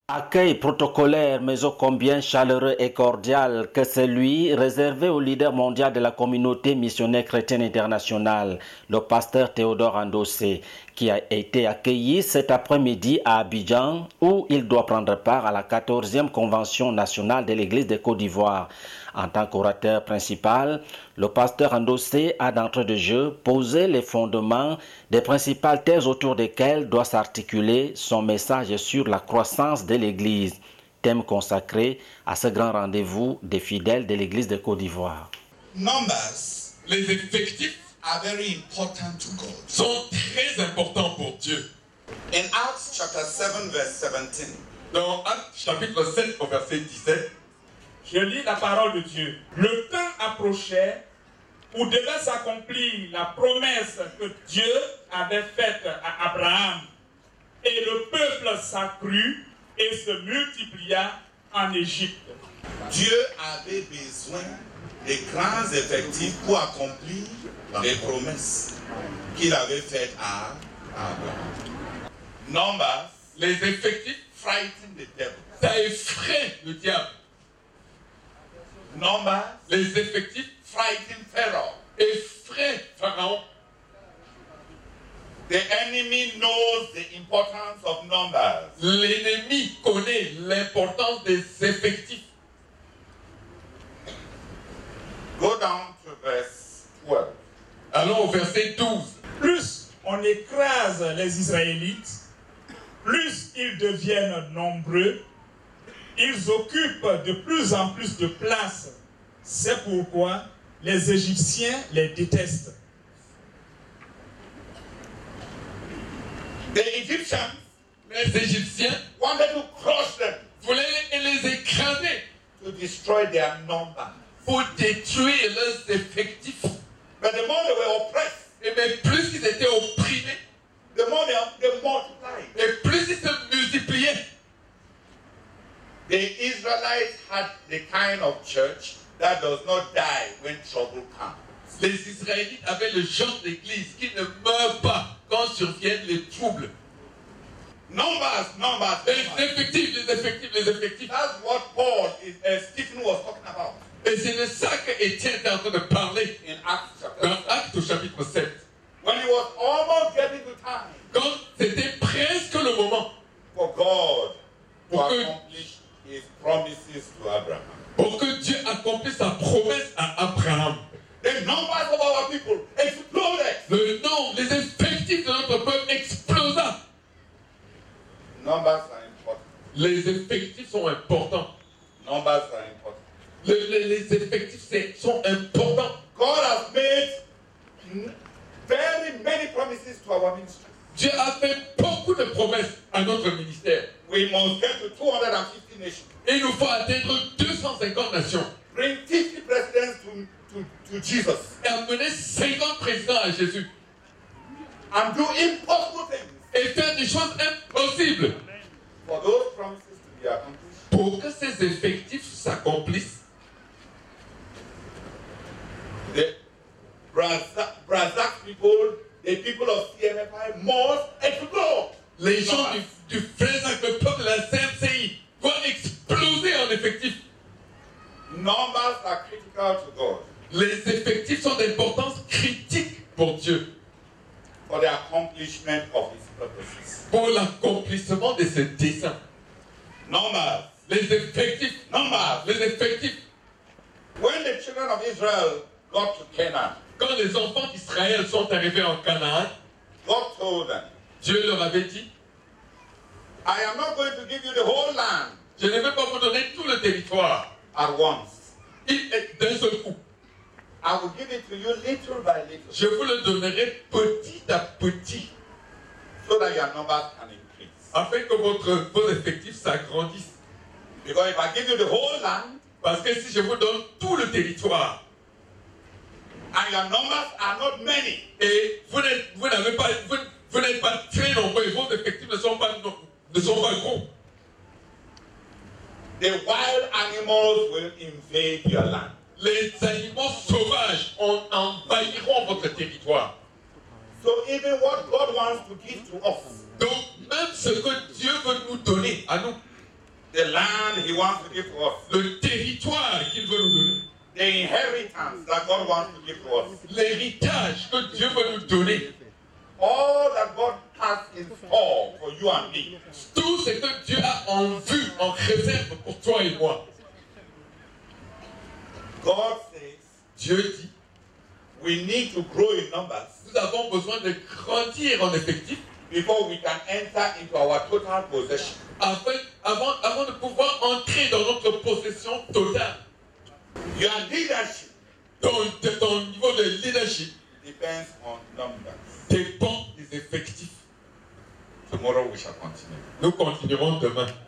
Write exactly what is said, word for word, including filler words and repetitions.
Accueil protocolaire mais ô combien chaleureux et cordial que celui réservé au leader mondial de la communauté missionnaire chrétienne internationale, le pasteur Théodore Andossé, qui a été accueilli cet après-midi à Abidjan où il doit prendre part à la quatorzième convention nationale de l'Église de Côte d'Ivoire. En tant qu'orateur principal, le pasteur Andossé a d'entrée de jeu posé les fondements des principales thèses autour desquelles doit s'articuler son message sur la croissance de l'Église, thème consacré à ce grand rendez-vous des fidèles de l'Église de Côte d'Ivoire. Numbers, les effectifs are very important to God. Sont très importants pour Dieu. In Acts chapter seven verse seventeen. Dans Actes chapitre sept au verset dix-sept. Je lis la parole de Dieu. Le temps approchait où devait s'accomplir la promesse que Dieu avait faite à Abraham. Et le peuple s'accrut et se multiplia en Égypte. Dieu avait besoin de grands effectifs pour accomplir les promesses qu'il avait faites à Abraham. Numbers, les effectifs frighten the devil. Ça effraie le diable. Numbers, les effectifs frighten Pharaoh. Effraient Pharaon. The enemy knows the importance of numbers. L'ennemi connaît l'importance des effectifs. Go down to verse twelve. Allons au verset douze. Plus on écrase les Israélites, plus ils deviennent nombreux, ils occupent de plus en plus de place. C'est pourquoi les Égyptiens les détestent. The Egyptians, les Égyptiens wanted to crush them, voulaient les écraser, to destroy their number, pour détruire leurs effectifs. But the more they were oppressed, et bien plus ils étaient opprimés, the more they, they multiplied. Et plus ils se multipliaient. The Israelites had the kind of church that does not die when trouble comes. Les Israélites avaient le genre d'église qui ne meurt pas quand surviennent les troubles. Numbers, numbers. Les effectifs, les effectifs, les effectifs. That's what Paul is, uh, Stephen was talking about. Et c'est de ça qu'Étienne est en train de parler in Acts chapter dans Actes au chapitre sept. When it was almost getting to time. Quand c'était presque le moment. For God to pour que, accomplish His promises to Abraham. Pour que Dieu accomplisse sa promesse à Abraham. The numbers of our people exploded. Le nombre, les effectifs de notre peuple explosa. Numbers are important. Les effectifs sont importants. Numbers are important. Le, les, les effectifs sont importants. God has made very many promises to our ministry. Dieu a fait beaucoup de promesses à notre ministère. We must get to two hundred fifty nations. Et il nous faut atteindre deux cent cinquante nations. Bring fifty presidents to, to, to Jesus. Et amener cinquante présidents à Jésus. And do impossible things. Et faire des choses impossibles. For those promises to be accomplished. Pour que ces effectifs s'accomplissent. The Brazzac people, the people of C M F I must explode. Les gens du, du Frésac, le peuple de la C M C I, doivent exploser en effectifs. Numbers are critical to God. Les effectifs sont d'importance critique pour Dieu. For the accomplishment of His purposes. Pour l'accomplissement de ses desseins. Numbers. Les effectifs. Numbers. Les effectifs. When the children of Israel got to Canaan. Quand les enfants d'Israël sont arrivés en Canaan, God told them, Dieu leur avait dit, I am not going to give you the whole land. Je ne vais pas vous donner tout le territoire at once. D'un seul coup. I will give it to you little by little. Je vous le donnerai petit à petit. So that your numbers can increase. Afin que votre, vos effectifs s'agrandissent. Because if I give you the whole land, parce que si je vous donne tout le territoire, and your numbers are not many, et vous n'êtes, vous n'avez pas, vous, vous n'êtes pas très nombreux, et vos effectifs ne sont pas, ne sont pas gros. The wild animals will invade your land. Les animaux sauvages envahiront votre territoire. So even what God wants to give to us, donc même ce que Dieu veut nous donner à nous, The land he wants to give to us. Le territoire qu'il veut nous donner. The inheritance that God wants to give to us. L'héritage que Dieu veut nous donner. All that God has in store for you and me. Tout ce que Dieu a en vue, en réserve pour toi et moi. God says, Dieu dit, we need to grow in numbers. Nous avons besoin de grandir en effectif Before we can enter into our total possession. afin, avant, avant de pouvoir entrer dans notre possession totale. Your leadership Ton, de ton niveau de leadership depends on numbers. dépend des effectifs. Tomorrow we shall continue. Nous continuerons demain.